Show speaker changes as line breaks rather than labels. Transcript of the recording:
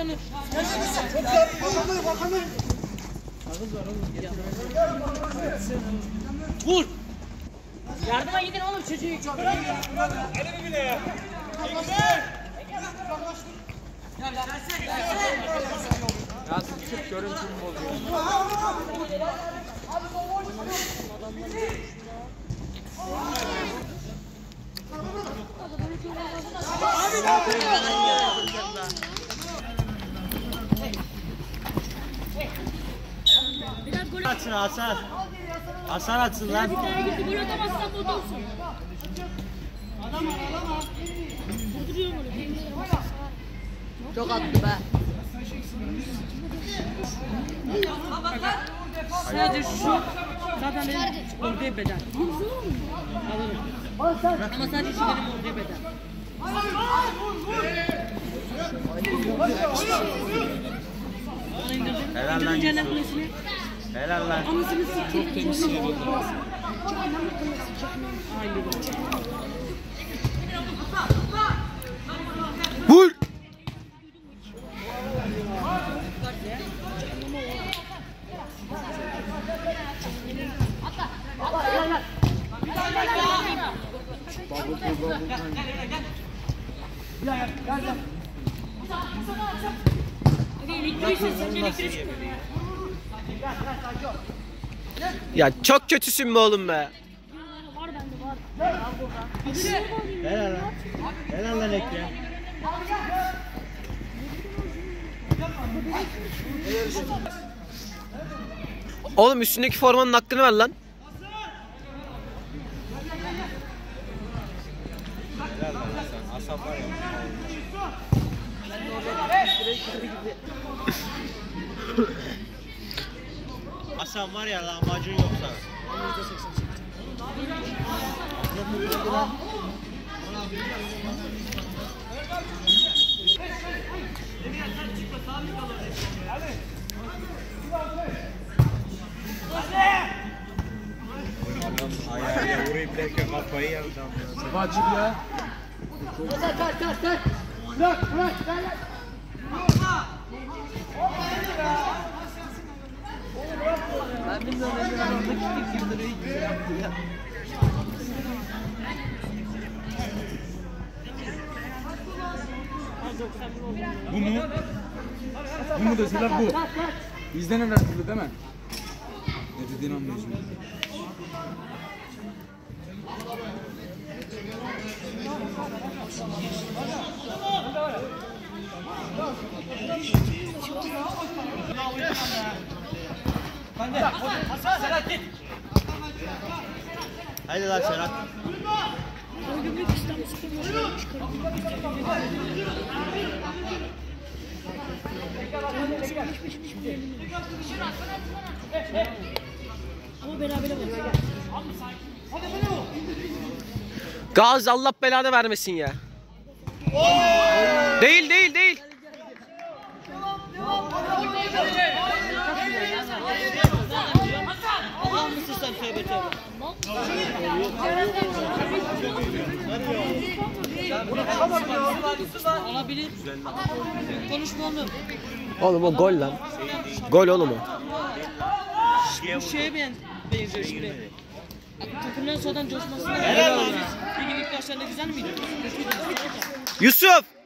Vur. Yardıma gidin oğlum çocuğu çok.
Elimi bile ya.
Ya çık görüntümü bozuyor.
Atsın Hasan. Hasan atsın lan.
Gol atamazsan bu olsun. Durduruyor bunu.
Çok attı be.
Sadece şu zaten benim ortaya beden. Alırım. Ama sadece şu benim ortaya beden.
Helal lan Yusuf. Helal lan.
Çok temiz yedi.
Vur. Ya çok kötüsün be oğlum be.
Helal lan. Helal lan Ekrem.
Oğlum üstündeki formanın hakkını ver lan.
Helal lan Hasan. Hasan var ya. Hasan var ya lahmacun yoksa. Ayağa vurup derken kafayı yapacağım.
Bacım ya.
Ben bilmiyorum Emre orada gittik güldürüyor hiçbir şey yaptı ya.
Bu mu deseler bu. İzlenen her türlü değil mi? Ne dediğini anlıyorsun.
Haydi lan Serhat.
Ama beraber var.
Gazi Allah belanı vermesin ya. Değil değil değil.
Allah mısın sen tövbe tövbe. Olabilir. Konuşma oğlum.
Oğlum o gol lan. Gol oğlum o.
Bu şeye benziyor şimdi. Takımdan sonradan coşmasına.
Helal lan.
Bir gün ilk başlarında güzel miydi?
Yusuf.